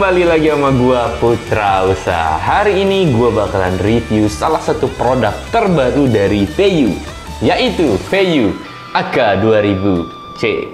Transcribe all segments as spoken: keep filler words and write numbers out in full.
kembali lagi sama gua Putra Usaha. Hari ini gua bakalan review salah satu produk terbaru dari Feiyu, yaitu Feiyu A K dua ribu C.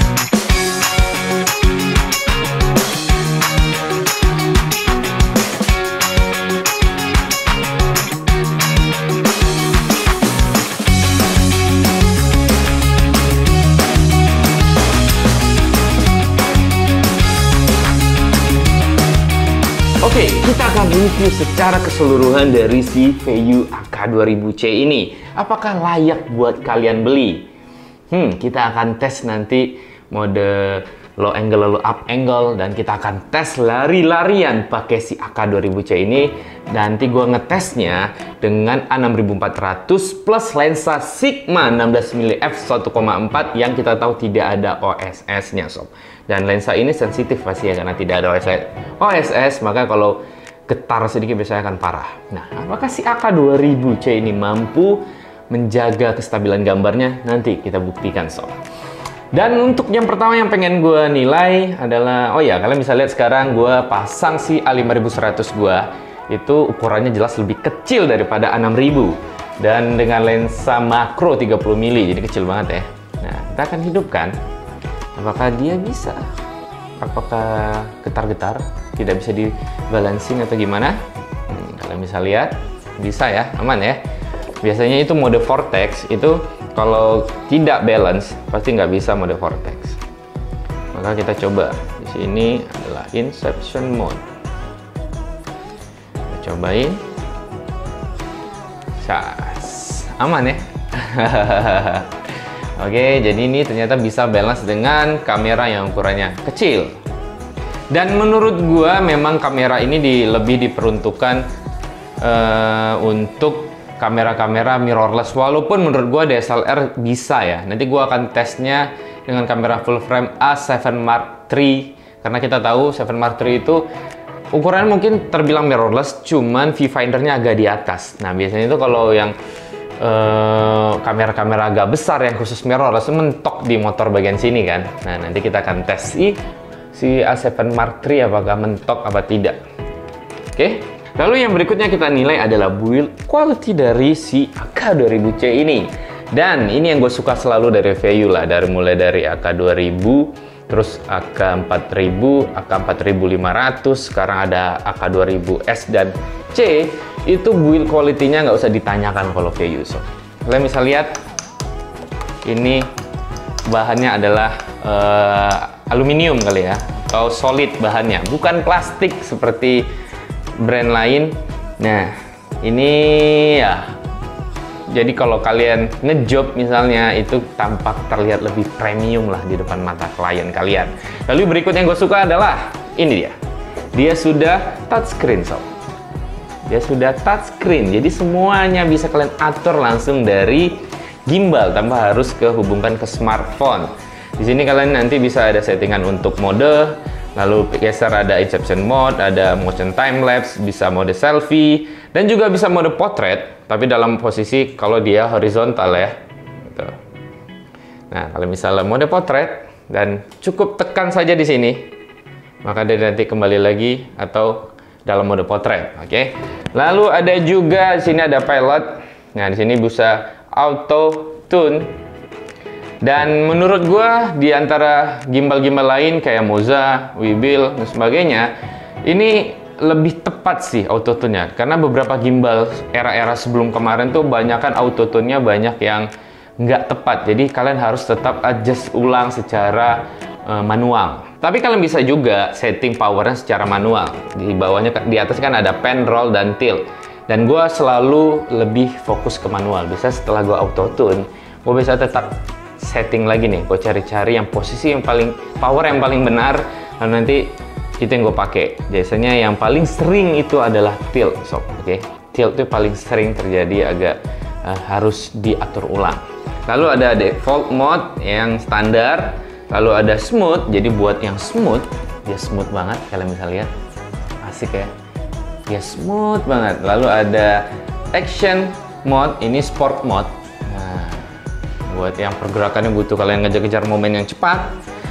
Oke, kita akan review secara keseluruhan dari si Feiyu A K dua ribu C ini. Apakah layak buat kalian beli? Hmm, kita akan tes nanti mode low angle lalu up angle, dan kita akan tes lari-larian pakai si A K dua ribu C ini. Nanti gua ngetesnya dengan A enam ribu empat ratus plus lensa Sigma enam belas milimeter f satu koma empat yang kita tahu tidak ada O S S-nya, sob. Dan lensa ini sensitif pasti ya, karena tidak ada O S S, maka kalau getar sedikit biasanya akan parah. Nah, apakah si A K dua ribu C ini mampu menjaga kestabilan gambarnya? Nanti kita buktikan, sob. Dan untuk yang pertama yang pengen gue nilai adalah, oh ya, kalian bisa lihat sekarang gue pasang si A lima ribu seratus gue. Itu ukurannya jelas lebih kecil daripada A enam ribu. Dan dengan lensa makro tiga puluh milimeter, jadi kecil banget ya. Nah, kita akan hidupkan. Apakah dia bisa? Apakah getar-getar? Tidak bisa dibalancing atau gimana? Hmm, kalian bisa lihat. Bisa ya, aman ya. Biasanya itu mode vortex, itu kalau tidak balance, pasti nggak bisa mode vortex. Maka kita coba. Di sini adalah inception mode. Kita cobain. Sas. Aman ya? Oke, jadi ini ternyata bisa balance dengan kamera yang ukurannya kecil. Dan menurut gua memang kamera ini di, lebih diperuntukkan uh, untuk kamera-kamera mirrorless. Walaupun menurut gua D S L R bisa ya. Nanti gua akan tesnya dengan kamera full frame A tujuh Mark tiga. Karena kita tahu tujuh Mark tiga itu ukurannya mungkin terbilang mirrorless, cuman viewfindernya agak di atas. Nah, biasanya itu kalau yang kamera-kamera uh, agak besar yang khusus mirrorless mentok di motor bagian sini kan. Nah, nanti kita akan tes si, si A tujuh Mark tiga apakah mentok apa tidak. Oke, lalu yang berikutnya kita nilai adalah build quality dari si A K dua ribu C ini. Dan ini yang gue suka selalu dari Feiyu lah, dari mulai dari A K dua ribu, terus A K empat ribu, A K empat ribu lima ratus, sekarang ada A K dua ribu S dan C. Itu build quality-nya nggak usah ditanyakan kalau Feiyu. So, kalian bisa lihat ini bahannya adalah uh, aluminium kali ya, atau solid bahannya, bukan plastik seperti brand lain. Nah, ini ya, jadi kalau kalian ngejob misalnya, itu tampak terlihat lebih premium lah di depan mata klien kalian. Lalu berikutnya yang gue suka adalah ini dia, dia sudah touchscreen, sob. Dia sudah touchscreen, jadi semuanya bisa kalian atur langsung dari gimbal tanpa harus kehubungkan ke smartphone. Di sini kalian nanti bisa ada settingan untuk mode, lalu geser ada inception mode, ada motion time lapse, bisa mode selfie, dan juga bisa mode portrait, tapi dalam posisi kalau dia horizontal ya. Gitu. Nah, kalau misalnya mode portrait dan cukup tekan saja di sini, maka dia nanti kembali lagi atau dalam mode portrait, oke. Okay? Lalu ada juga di sini ada pilot. Nah, di sini bisa auto tune. Dan menurut gua di antara gimbal-gimbal lain kayak Moza, Weebill dan sebagainya, ini lebih tepat sih auto tune-nya. Karena beberapa gimbal era-era sebelum kemarin tuh banyak kan auto tune-nya banyak yang nggak tepat. Jadi kalian harus tetap adjust ulang secara uh, manual. Tapi kalian bisa juga setting powernya secara manual. Di bawahnya, di atas kan ada pen, roll, dan tilt. Dan gue selalu lebih fokus ke manual. Bisa setelah gue auto tune, gue bisa tetap setting lagi nih. Gue cari-cari yang posisi yang paling power yang paling benar. Lalu nanti itu yang gue pakai. Biasanya yang paling sering itu adalah tilt, sob. Oke, okay? Tilt itu paling sering terjadi, agak uh, harus diatur ulang. Lalu ada default mode yang standar. Lalu ada smooth, jadi buat yang smooth, dia smooth banget, kalian bisa lihat, asik ya, dia smooth banget. Lalu ada action mode, ini sport mode. Nah, buat yang pergerakannya butuh kalian ngejar-ngejar momen yang cepat.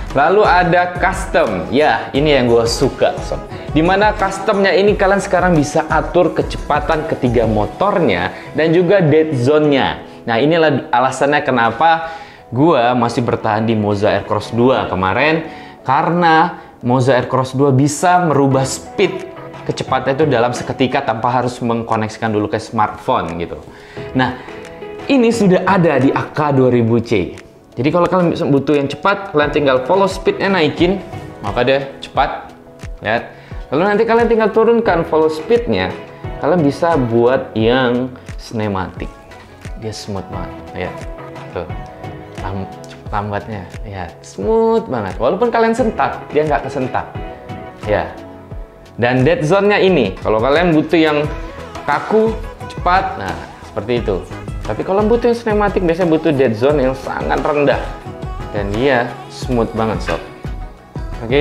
Lalu ada custom. Ya, ini yang gue suka, sob. Dimana customnya ini kalian sekarang bisa atur kecepatan ketiga motornya dan juga dead zone-nya. Nah, inilah alasannya kenapa gue masih bertahan di Moza Aircross dua kemarin, karena Moza Aircross dua bisa merubah speed kecepatan itu dalam seketika tanpa harus mengkoneksikan dulu ke smartphone gitu. Nah, ini sudah ada di A K dua ribu C. Jadi kalau kalian butuh yang cepat, kalian tinggal follow speednya naikin, maka dia cepat. Lihat. Lalu nanti kalian tinggal turunkan follow speednya, kalian bisa buat yang cinematic. Dia smooth banget, ya. Tuh, Lam lambatnya, ya, smooth banget. Walaupun kalian sentak, dia nggak kesentak, ya. Dan dead zone-nya ini, kalau kalian butuh yang kaku, cepat, nah seperti itu. Tapi kalau butuh yang cinematic, biasanya butuh dead zone yang sangat rendah, dan dia smooth banget, sob. Oke,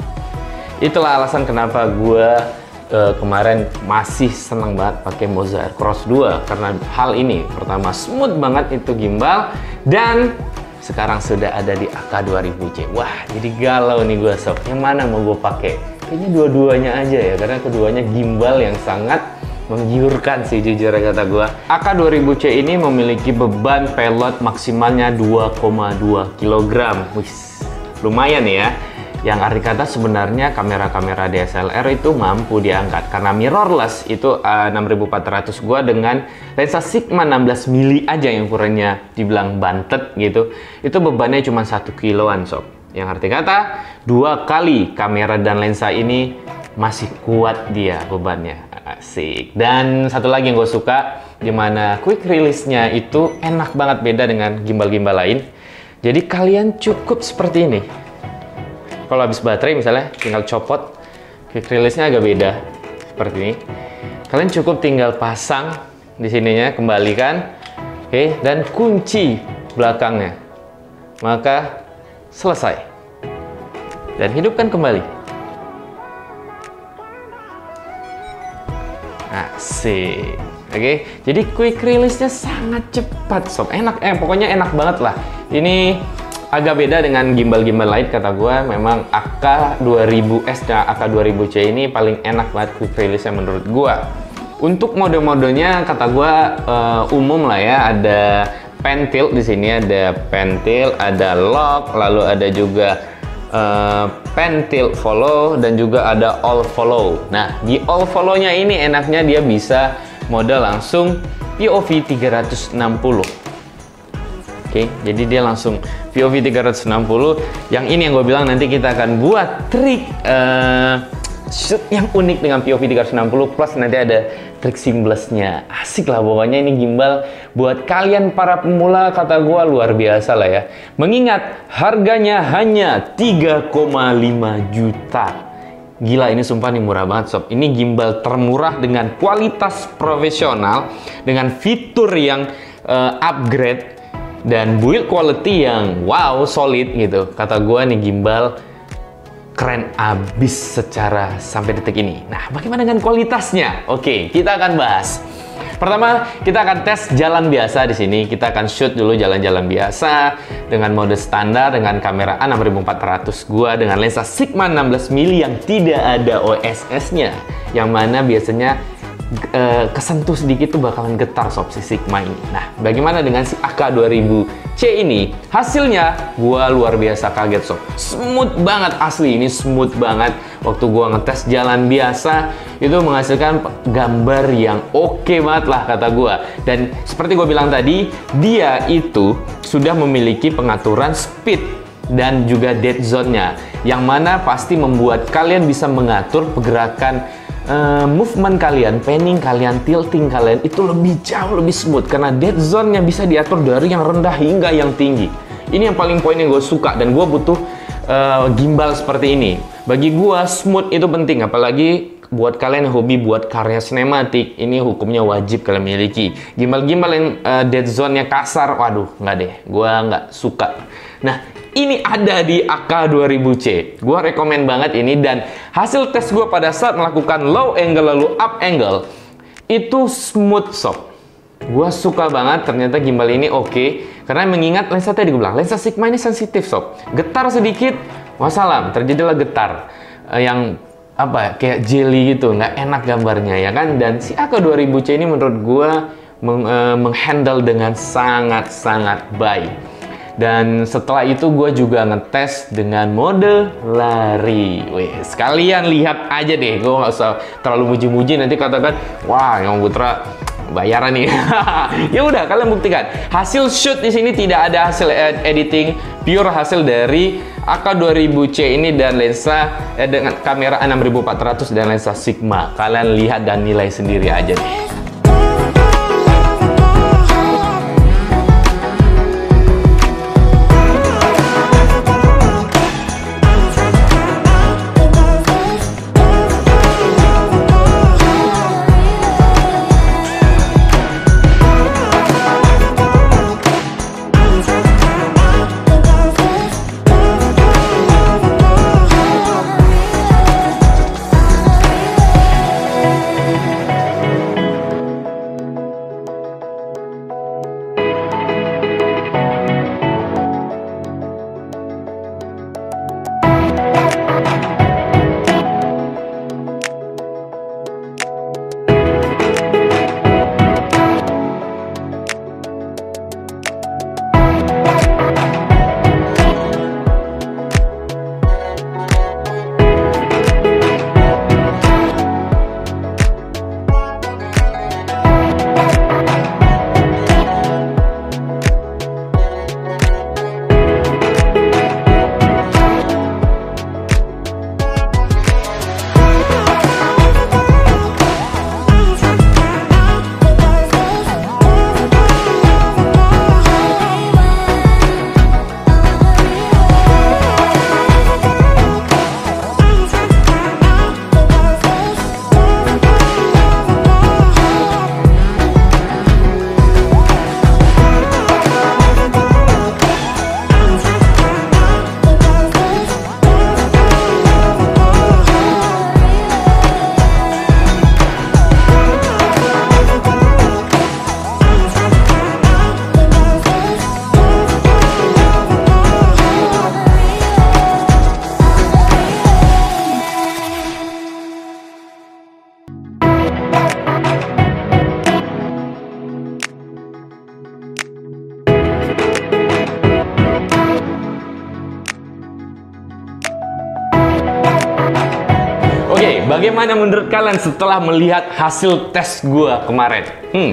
itulah alasan kenapa gue Uh, kemarin masih seneng banget pakai Moza Aircross dua karena hal ini. Pertama, smooth banget itu gimbal, dan sekarang sudah ada di A K dua ribu C. Wah, jadi galau nih gue, sob. Yang mana mau gue pakai? Kayaknya dua-duanya aja ya, karena keduanya gimbal yang sangat menggiurkan sih, jujur kata gue. A K dua ribu C ini memiliki beban payload maksimalnya dua koma dua kilogram. Wih, lumayan ya. Yang arti kata sebenarnya kamera-kamera D S L R itu mampu diangkat karena mirrorless itu uh, enam ribu empat ratus gua dengan lensa Sigma enam belas mili aja yang ukurannya dibilang bantet gitu. Itu bebannya cuma satu kiloan, sob. Yang arti kata dua kali kamera dan lensa ini masih kuat dia bebannya. Asik. Dan satu lagi yang gue suka, dimana quick release-nya itu enak banget, beda dengan gimbal-gimbal lain. Jadi kalian cukup seperti ini. Kalau habis baterai misalnya tinggal copot, quick release-nya agak beda seperti ini. Kalian cukup tinggal pasang di sininya, kembalikan, oke, dan kunci belakangnya, maka selesai. Dan hidupkan kembali. Asik. Oke, jadi quick release-nya sangat cepat, sob. Enak, eh pokoknya enak banget lah. Ini agak beda dengan gimbal-gimbal lain kata gue. Memang A K dua ribu S dan A K dua ribu C ini paling enak banget quick release-nya menurut gue. Untuk mode-modenya kata gue uh, umum lah ya. Ada pen tilt di sini, ada pen tilt, ada lock, lalu ada juga uh, pen tilt follow, dan juga ada all follow. Nah, di all follow-nya ini enaknya dia bisa mode langsung P O V tiga ratus enam puluh. Oke, jadi dia langsung P O V tiga ratus enam puluh. Yang ini yang gue bilang nanti kita akan buat trik uh, shoot yang unik dengan P O V tiga ratus enam puluh, plus nanti ada trik seamless-nya. Asik lah pokoknya ini gimbal buat kalian para pemula kata gue luar biasa lah ya. Mengingat harganya hanya tiga koma lima juta. Gila, ini sumpah nih murah banget, sob. Ini gimbal termurah dengan kualitas profesional, dengan fitur yang uh, upgrade, dan build quality yang wow, solid gitu. Kata gue nih gimbal keren abis secara sampai detik ini. Nah, bagaimana dengan kualitasnya? Oke, kita akan bahas. Pertama, kita akan tes jalan biasa di sini. Kita akan shoot dulu jalan-jalan biasa dengan mode standar dengan kamera A enam ribu empat ratus gua dengan lensa Sigma enam belas mili yang tidak ada O S S-nya. Yang mana biasanya Uh, kesentuh sedikit tuh bakalan getar, sob, si Sigma ini. Nah, bagaimana dengan si A K dua ribu C ini? Hasilnya gua luar biasa kaget, sob. Smooth banget, asli ini smooth banget. Waktu gua ngetes jalan biasa itu menghasilkan gambar yang oke okay banget lah kata gua. Dan seperti gua bilang tadi, dia itu sudah memiliki pengaturan speed dan juga dead zone-nya, yang mana pasti membuat kalian bisa mengatur pergerakan Uh, movement kalian, panning kalian, tilting kalian itu lebih jauh lebih smooth karena dead zone-nya bisa diatur dari yang rendah hingga yang tinggi. Ini yang paling poin yang gue suka, dan gue butuh uh, gimbal seperti ini. Bagi gue smooth itu penting, apalagi buat kalian yang hobi buat karya sinematik, ini hukumnya wajib kalian miliki. Gimbal-gimbal yang uh, dead zone-nya kasar, waduh nggak deh, gue nggak suka. Nah, ini ada di A K dua ribu C. Gua rekomen banget ini, dan hasil tes gua pada saat melakukan low angle lalu up angle itu smooth, sob. Gua suka banget, ternyata gimbal ini oke okay, karena mengingat lensa tadi gue bilang, lensa Sigma ini sensitif, sob. Getar sedikit Wassalam, terjadilah getar uh, yang apa kayak jelly gitu, nggak enak gambarnya ya kan. Dan si A K dua ribu C ini menurut gua meng, uh, menghandle dengan sangat-sangat baik. Dan setelah itu gue juga ngetes dengan mode lari. Wih, sekalian lihat aja deh, gue nggak usah terlalu muji-muji nanti katakan, wah yang Putra bayaran nih. Ya udah, kalian buktikan. Hasil shoot di sini tidak ada hasil ed editing, pure hasil dari A K dua ribu C ini dan lensa eh, dengan kamera enam ribu empat ratus dan lensa Sigma. Kalian lihat dan nilai sendiri aja deh. Oke, bagaimana menurut kalian setelah melihat hasil tes gua kemarin? Hmm,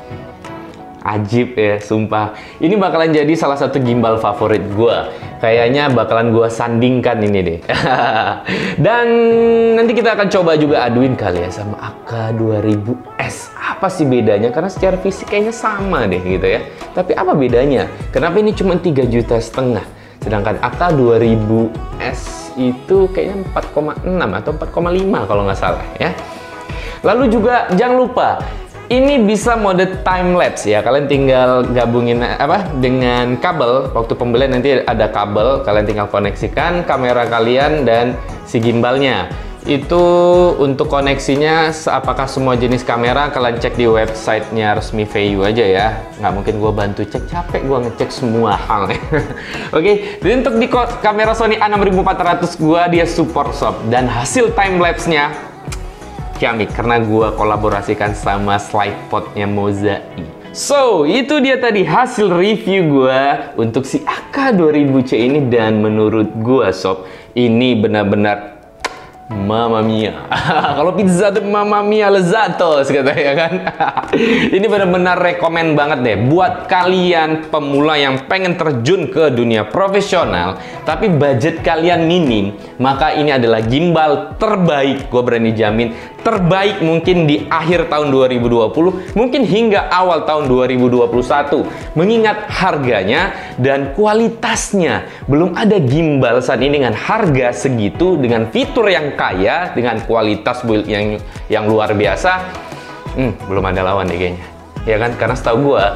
ajib ya, sumpah. Ini bakalan jadi salah satu gimbal favorit gua. Kayaknya bakalan gua sandingkan ini deh. Dan nanti kita akan coba juga aduin kali ya sama A K dua ribu S. Apa sih bedanya? Karena secara fisik kayaknya sama deh gitu ya. Tapi apa bedanya? Kenapa ini cuma tiga juta setengah? Sedangkan A K dua ribu S itu kayaknya empat koma enam atau empat koma lima kalau nggak salah ya. Lalu juga jangan lupa ini bisa mode time lapse ya. Kalian tinggal gabungin apa dengan kabel. Waktu pembelian nanti ada kabel, kalian tinggal koneksikan kamera kalian dan si gimbalnya. Itu untuk koneksinya apakah semua jenis kamera kalian cek di websitenya resmi Vayu aja ya. Nggak mungkin gue bantu cek, capek gue ngecek semua hal. Oke, jadi untuk di kamera Sony A enam ribu empat ratus gue dia support sob dan hasil time lapse nya ciamik karena gue kolaborasikan sama slide potnya Moza E. So, itu dia tadi hasil review gue untuk si A K dua ribu C ini dan menurut gue sob ini benar-benar Mamma mia. Kalau pizza tuh mamma mia lezatos katanya kan. Ini benar-benar rekomen banget deh buat kalian pemula yang pengen terjun ke dunia profesional tapi budget kalian minim, maka ini adalah gimbal terbaik, gue berani jamin terbaik mungkin di akhir tahun dua ribu dua puluh, mungkin hingga awal tahun dua ribu dua puluh satu. Mengingat harganya dan kualitasnya, belum ada gimbal saat ini dengan harga segitu, dengan fitur yang kaya, dengan kualitas build yang yang luar biasa. Hmm, belum ada lawan deh kayaknya. Ya kan, karena setahu gua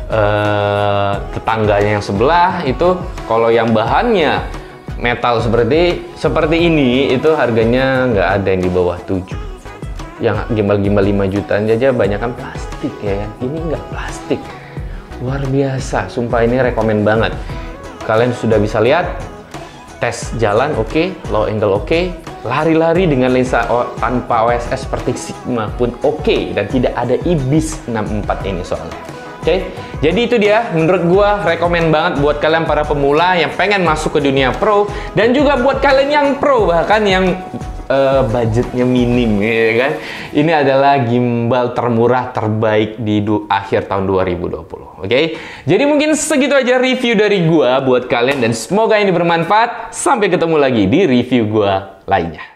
eh, tetangganya yang sebelah itu kalau yang bahannya metal seperti seperti ini itu harganya nggak ada yang di bawah tujuh. Yang gimbal-gimbal lima jutaan aja banyak kan plastik ya kan. Ini nggak plastik. Luar biasa, sumpah ini rekomen banget. Kalian sudah bisa lihat tes jalan oke, okay, low angle oke, okay, lari-lari dengan lensa tanpa O S S seperti Sigma pun oke, okay, dan tidak ada IBIS enam puluh empat ini soalnya. Oke, okay? Jadi itu dia, menurut gua rekomen banget buat kalian para pemula yang pengen masuk ke dunia pro, dan juga buat kalian yang pro bahkan yang uh, budgetnya minim, ya kan? Ini adalah gimbal termurah terbaik di akhir tahun dua ribu dua puluh. Oke, okay? Jadi mungkin segitu aja review dari gua buat kalian, dan semoga ini bermanfaat. Sampai ketemu lagi di review gua lainnya.